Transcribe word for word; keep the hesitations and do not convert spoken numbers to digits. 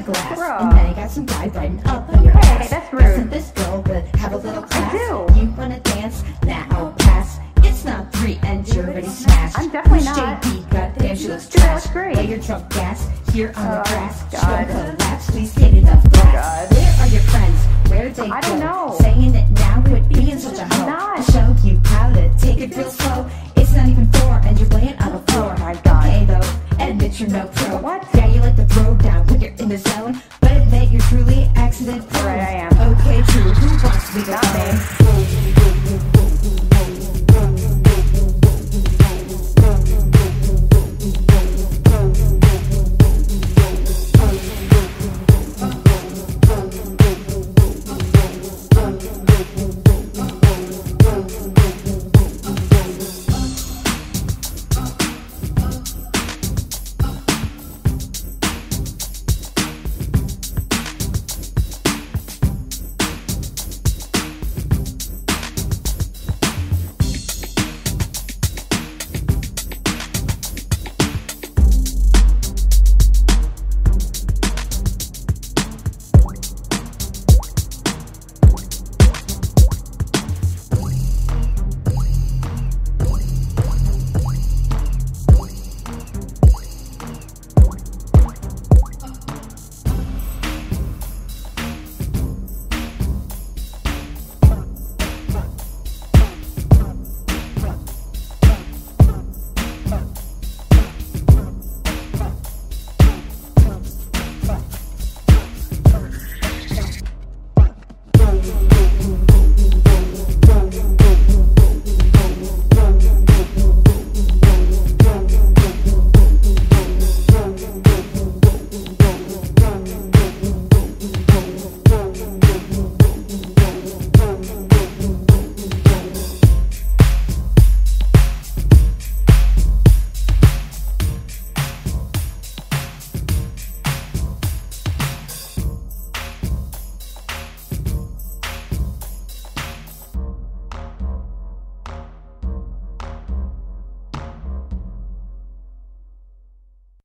glass. Bruh. And then you got some guy biting up on your Hey, ass. that's rude. Doesn't this girl but have a little class? I do. You wanna dance? Nah, I'll pass. It's not three and you're already smashed. I'm definitely Who's not. J B? Goddamn, she looks Dude, that trash. looks great. Lay your drunk gas here on Oh, the grass. God. She won't collapse. Please get it up glass. God. Where are your friends? Where they I go? don't know. Saying it now would be in such a hoe. not. I showed you how to take it real slow. It's not even four and you're laying on the floor. Oh my God. Okay though, admit you're no pro. What? Yeah, you like to throw down when you're in the zone, but admit you're truly accident prone. Right, I am. Okay, true. Who wants to be the Not me. phone?